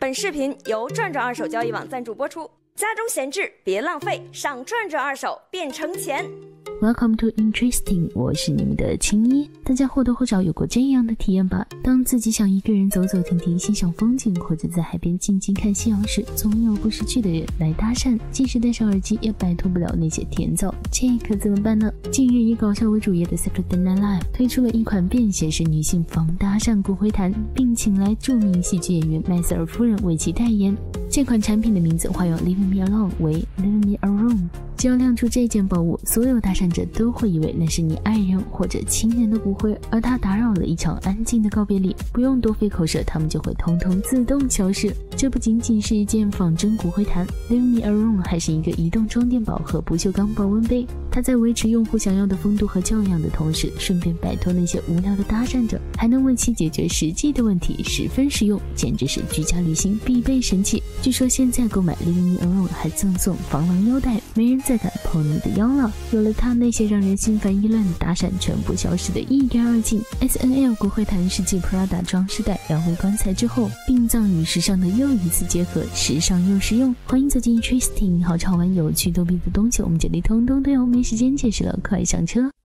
本视频由转转二手交易网赞助播出。家中闲置别浪费，上转转二手变成钱。 Welcome to Interesting， 我是你们的青衣。大家或多或少有过这样的体验吧？当自己想一个人走走停停欣赏风景，或者在海边静静看夕阳时，总有不识趣的人来搭讪，即使戴上耳机也摆脱不了那些甜燥，这可怎么办呢？近日以搞笑为主业的 Saturday Night Live 推出了一款便携式女性防搭讪骨灰坛，并请来著名戏剧演员麦瑟尔夫人为其代言。这款产品的名字化用 Leave Me Alone 为 Leave Me Alone， 只要亮出这件宝物，所有搭讪者都会以为那是你爱人或者亲人的骨灰，而它打扰了一场安静的告别礼，不用多费口舌，它们就会通通自动消失。这不仅仅是一件仿真骨灰坛， Leave Me Alone 还是一个移动装电宝和不锈钢保温杯，它在维持用户想要的风度和教养的同时，顺便摆脱那些无聊的搭讪者，还能为其解决实际的问题，十分实用，简直是居家旅行必备神器。据说现在购买 Leave Me Alone 还赠送防狼腰带，没人再敢碰你的腰了。有了它，那些让人心烦意乱的搭讪全部消失得一干二净。 SNL 骨灰坛是继 Prada 装饰袋、两位棺材之后，殡葬与时尚的又一次结合，时尚又实用。欢迎走进 Interesting， 好玩有趣逗逼的东西我们这里通通都有，没时间解释了，快上车。